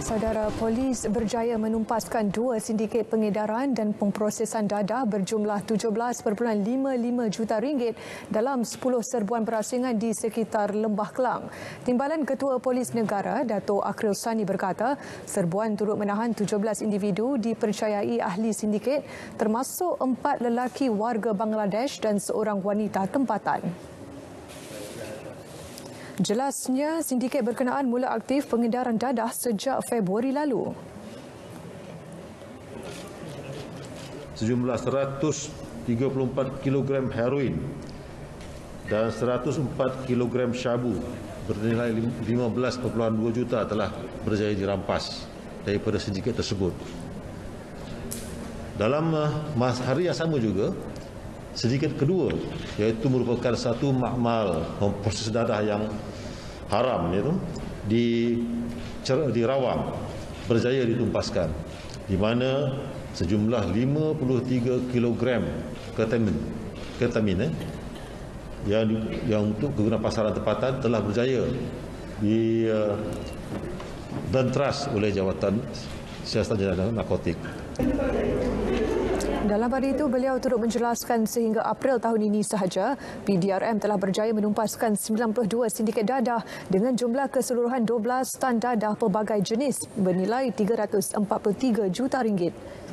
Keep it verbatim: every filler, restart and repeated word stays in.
Saudara, polis berjaya menumpaskan dua sindiket pengedaran dan pemprosesan dadah berjumlah tujuh belas perpuluhan lima lima juta ringgit dalam sepuluh serbuan berasingan di sekitar Lembah Kelang. Timbalan Ketua Polis Negara, Dato' Akril Sani berkata, serbuan turut menahan tujuh belas individu dipercayai ahli sindiket termasuk empat lelaki warga Bangladesh dan seorang wanita tempatan. Jelasnya, sindiket berkenaan mula aktif pengedaran dadah sejak Februari lalu. Sejumlah seratus tiga puluh empat kilogram heroin dan seratus empat kilogram syabu bernilai lima belas perpuluhan dua juta telah berjaya dirampas daripada sindiket tersebut. Dalam uh, hari yang sama juga, sindiket kedua, iaitu merupakan satu makmal memproses dadah yang haram itu di di Rawang berjaya ditumpaskan, di mana sejumlah lima puluh tiga kilogram ketamin ketamin eh, yang yang untuk kegunaan pasaran tempatan telah berjaya di uh, bentras oleh Jawatan Siasatan Jenayah Narkotik. Dalam hari itu, beliau turut menjelaskan sehingga April tahun ini sahaja, P D R M telah berjaya menumpaskan sembilan puluh dua sindiket dadah dengan jumlah keseluruhan dua belas tan dadah pelbagai jenis bernilai tiga ratus empat puluh tiga juta ringgit.